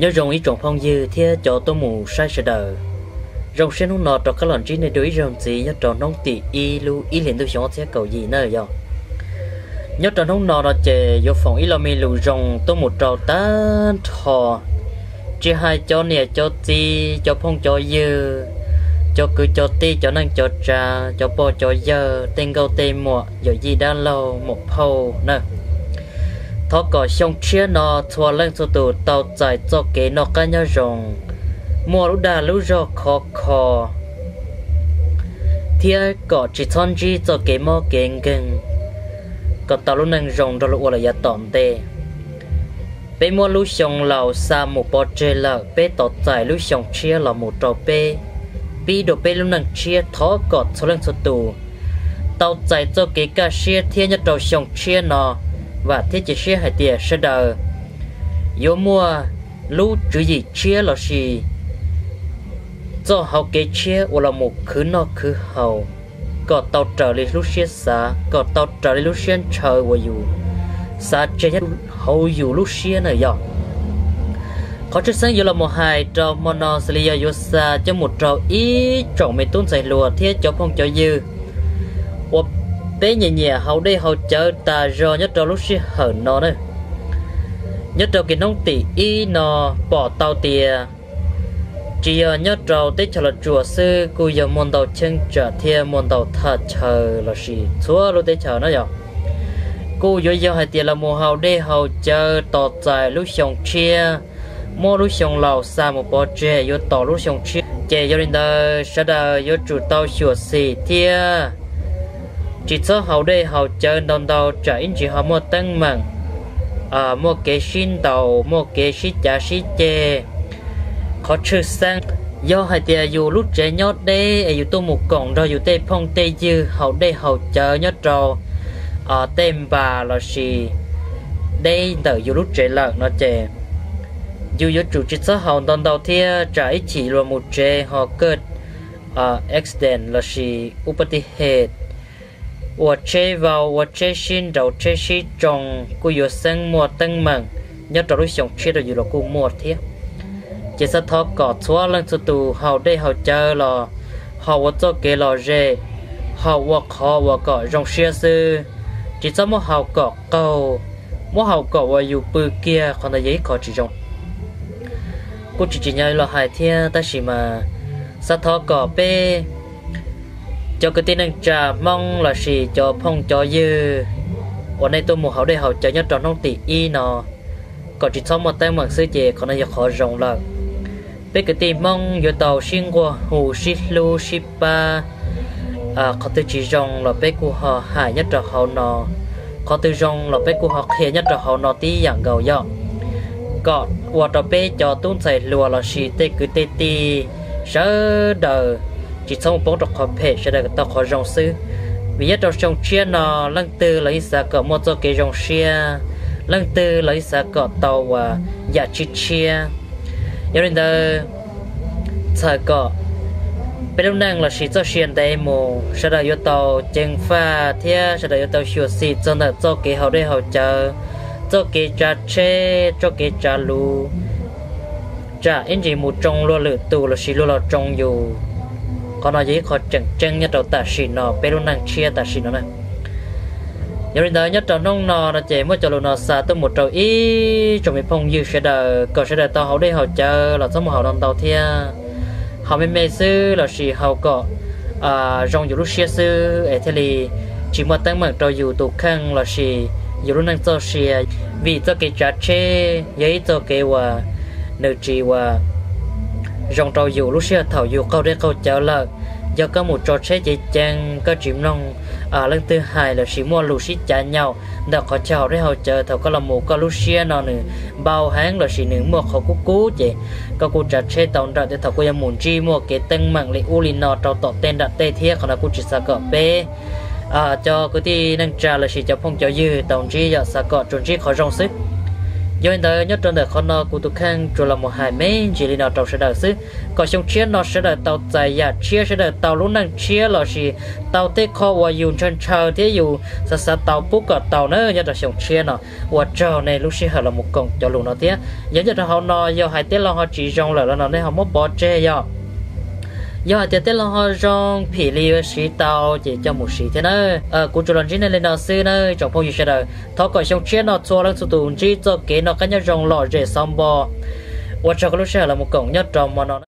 nhớ rồng ý trồng phong dư thế cho tôi mù sai sờ đờ rồng sen không nọ cho các lần trí này đối rồng gì nhớ tròn nông tỉ y lu y liền tôi sống thế cầu gì nơi giờ nhớ tròn không nọ nó chè vô phòng y lo mi lu rồng tôi một trò tan thò chỉ hai cho nè cho ti cho phong cho dư cho cứ cho ti cho năng cho trà cho po cho dơ tên câu tên mùa rồi gì đã lâu một hầu nè thọ cỏ sông chia nó thua lên số tù tàu chạy cho kế nó cá nhau rồng mùa lúc đà lúc rò khó khó thì cỏ chỉ thon chi cho kế mò kén gần còn tàu lúc năng rồng đó lúc là giá tỏm tê bé mua lúc sông lào xa một bò chê lợ bé tàu chạy lúc sông chia là một trò bé bí đồ bé lúc năng chia thọ cỏ thua lên số tù tàu chạy cho kế cá chia thiên nhất trò sông chia nó và thế chỉ chia hai tiền sẽ đờ yếu mua lú chữ gì chia là gì do hậu kế chia hoặc là một khứ nó khứ hậu có tàu trở lên lúc chia xa có tàu trở lên lúc chia chờ và dù xa chơi nhất hậu dù lúc chia này dọc có chút sáng giờ là một hai trò monocelia yếu xa cho một trò ý trộn mấy tuôn dày lùa thiết cho phong cho dư bé nhẹ nhẹ hậu đây hậu chờ ta rồi nhất trâu lúc xí hở nó đấy nhất trâu cái nông tỷ y nó bỏ tàu tìa chỉ nhất trâu tết cho là chùa sư cô giờ môn đầu chân trở thiên môn đầu thật chờ là gì xóa lúc tết chờ nó rồi cô giờ hai tiền là mùa hậu đây hậu chờ tọt dài lúc sông chia mua lúc sông lào xa một bó chè vô tỏ lúc sông chia chè vô đến đây sẽ đợi vô chủ tàu chùa xì thiên chỉ cho hậu đây hậu chờ đòn đầu trả in chỉ họ mua tăng mặn mua cái xin đầu mua cái xí trả xí chè khó chữ sang do hai tia dù lúc trẻ nhót đây dù tôi một cổng rồi dù tê phong tê dư hậu đây hậu chờ nhót trò tên bà là gì đây đợi dù lúc trẻ lợn nó chè dù dù chủ chỉ cho hậu đòn đầu thia trả ít chỉ là một chè họ cất accident là gì upati head 我这vào 我这心đầu这西种กูอยู่生mua tăng mặn nhớ trò đối sống chết rồi dù làกูmua thế chỉ sao thọ cỏ xóa lên số tù hậu đây hậu chờ là hậu vô cho cái lò rê hậu vô khó vô cỏ rong xe sư chỉ sao mua hậu cỏ cầu mua hậu cỏ và dù bự kia còn là giấy cỏ chỉ rongกูchỉ nhớ là hai thiên ta chỉ mà sao thọ cỏ bê cho cái tin anh trà mong là gì cho phong cho dư ở đây tôi một hậu đây hậu cho nhất tròn nông tỷ y nó còn chỉ sau một tay bằng sư姐còn là khó rộng lợn bây cái tin mong giờ tàu xuyên qua hồ Shilu Shipa có từ chỉ rộng là bây của họ hải nhất tròn hậu nó có từ rộng là bây của họ kia nhất tròn hậu nó tí dạng gầu dọn còn qua trò bây cho tuôn xài lùa là gì tê cứ tê tê sớ đời chỉ sau một bóng trọc hợp hệ sẽ được tao khó rong sư vì nhất trong trong chia nó lăng tư lấy xa cỡ một số cái rong chia lăng tư lấy xa cỡ tàu và giả chi chia cho nên là thời cỡ bên đông năng là chỉ cho xuyên đây mù sẽ được yêu tàu chân pha thế sẽ được yêu tàu sửa xì cho nên cho cái hậu đây hậu chờ cho cái trà chê cho cái trà lù trà anh chỉ một trong lo lửa tù là chỉ lo trong dù còn nói gì khó chẳng chân nhất đầu ta xì nó bé luôn năng chia ta xì nó này giờ đến đây nhất đầu nông nó là chỉ mới cho luôn nó xa tới một trâu ý trong mấy phong dư sẽ đợi còn sẽ đợi tao hậu đây hậu chờ là số một hậu non tàu thia họ mới mê sư là xì hậu cọ rong dù lúc xia sư ở thế li chỉ một tăng mạng trâu dù tụ khăn là xì dù lúc năng cho xì vì cho cái trả chê giấy cho cái và nữ trì và rong trâu dù lúc xưa thầu dù câu để câu chào lợn do có một trò chơi dễ dàng có chìm nông lần thứ hai là chỉ mua lúa xí trả nhau đã có chào để hỗ trợ thầu có là một có lúc xưa nó nữa bao tháng là chỉ nữa mua khó cú cú vậy có cô trả chơi tàu ra để thầu cô em muốn chi mua cái tăng mạng lấy ulino trâu tọt tên đặt tê thiệt còn là cô chỉ sa cọ bé cho cái tí năng trả là chỉ cho phong cho dư tàu chi giờ sa cọ chuẩn chi khó rong sức do hiện tại nhất trong đời con nó của tụi khang rồi là một hai mấy chỉ đi nào tàu sẽ đợi xứ còn xong chia nó sẽ đợi tàu dài ya chia sẽ đợi tàu lúc năng chia là gì tàu tết kho và dùng chân chờ thế dù sa tàu bút cả tàu nữa nhất là xong chia nó và trâu này lúc xưa là một cổng cho luôn nó thế giống như là họ nó do hai tết lo họ chỉ rong là nó nên họ mất bỏ che do hai tết lo họ rong phỉ li sĩ tàu chỉ cho một sĩ thế nữa của chủ lần này lên nào xưa nữa trong phong sẽ đợi thọ còn xong chia nó cho lên số tụi chỉ cho kế nó cái nhau rong lọ rễ xong bò và cho cái lúc xưa là một cổng nhất trong mà nó